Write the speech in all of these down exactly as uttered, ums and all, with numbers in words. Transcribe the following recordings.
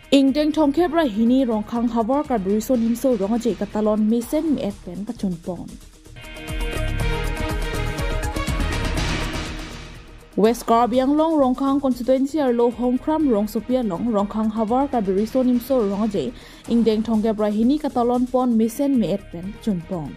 Ingdeng Thongkebra hini rongkhang habar karburison himso rongaje katalon mesen mi ekpen pachun pon. West Karbi Anglong rongkhang constituency arlo Hongkram rong Sophia long rongkhang habar karburison himso rongaje Ingdeng Thongkebra hini katalon pon mesen mi ekpen pachun pon.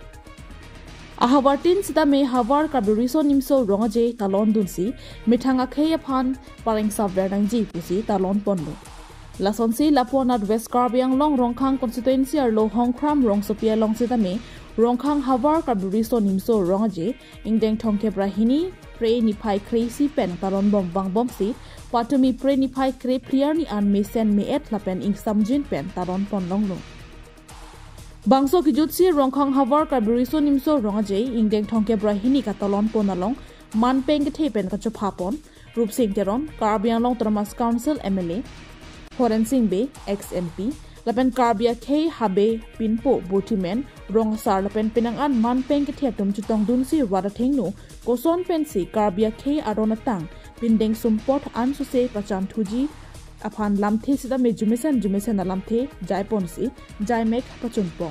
Ahabartin sida me habar karburison himso rongaje talon dunsi mithanga kheya phan paring sabdang ji pusi talon ponlo. Lasonsi laponat West Karbi Anglong rongkhang constituency arlo Hongkram rong Sophia long sitame rongkhang havar karburison himso rongaje Ingdeng Thongkebra hini pre ni phai crazy pen taron bom bang bom si patumi pre ni phai kre priar ni an mesen me et lapen ing samjin pen taron pon long lo bangso kijutsi rongkhang havar karburison himso rongaje Ingdeng Thongkebra hini katalon ponalong manpeng ke thepen ka chopapon rup sing teron Karbi Anglong Thomas Council M L A Horen Singh Be, ex M P, lapen Karbia K Habe Pinpo Botimen, Rong Sar lapen pinangan manpeng kethetum chutong dunsi wadathengno, koson pensi Karbia K Aronatang, Pindeng Sumpot Ansuse Pachan Thuji, upon Lamthe Sida me Jumisen Jumisen Lamthe, Jaiponsi, Jaimek Pachunpong.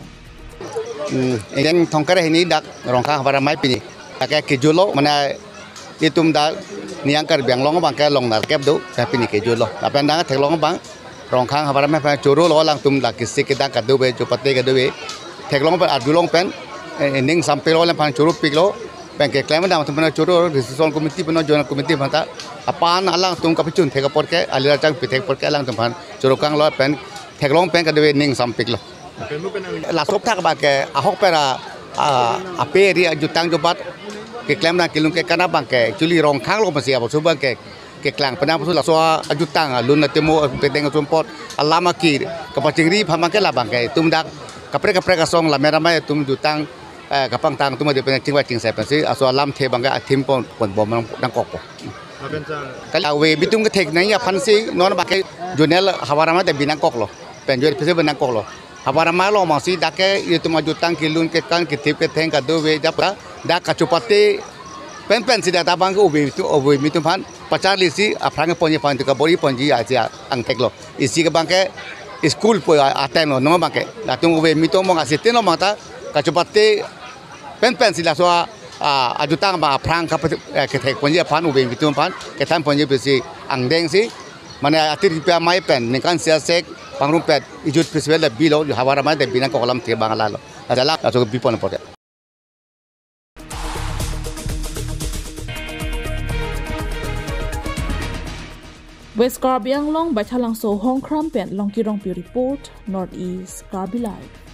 Ingdeng Thongkebra ini dak rongkhang habar mai pini. Pakai kejulo mana itum dak niang Karbi Anglong bang ke long narkep do tapi ni kejulo. Tapi anda ngah long bang rongkhang habar mai pen curu lo lang tum dak kisi kita kadu be jopate kadu be. Teklong pen adulong pen ending sampai lo lang pen curu piklo pen ke klaim dah tum pen curu decision committee pen join committee pen ta apan alang tum kapicun tega porke alira cang pitek porke alang tum pen curu kang lo pen teklong pen kadu be ning sampik lo. Lasop tak bang ke ahok pera ape ri jutang jobat ke klaim na kilung ke kana bang ke actually rongkhang lo masih apa subang ke ke klang pernah pasal so ajutang lun na temo peteng sumpot alama ki kapacingri phamang ke labang ke tum dak kapre kapre ka song la mera mai tum jutang kapang tang tum de pen chingwa ching sai pensi aso alam the bang ga thim pon pon bom nang kok po kala we bitung ke thek nai ya phansi non ba ke jonel hawarama de binang kok lo pen jor pese binang kok lo hawarama lo masi dake itu majutang kilun ke kan ke thip ke theng ka do we japa dak kacupati pen pen sida tabang ke ubi itu ubi mitu phan pacar lisi aprang ponji phan tu ka bori ponji aja ang teklo isi ke bangke school po aten lo no bangke latung ubi mitu mong asite no mata kacupati pen pen sida so ajutang ba aprang ka ke thek ponji phan ubi mitu phan ke tham ponji besi ang deng si mana atir pia mai pen nikan sia sek pangrum pet ijut festival bilo hawara mai de binang ko kolam te bangalalo adala aso bipon pote West Karbi Anglong Bachalang So Hongkram Pen Long Kirong Report Northeast Karbi Live.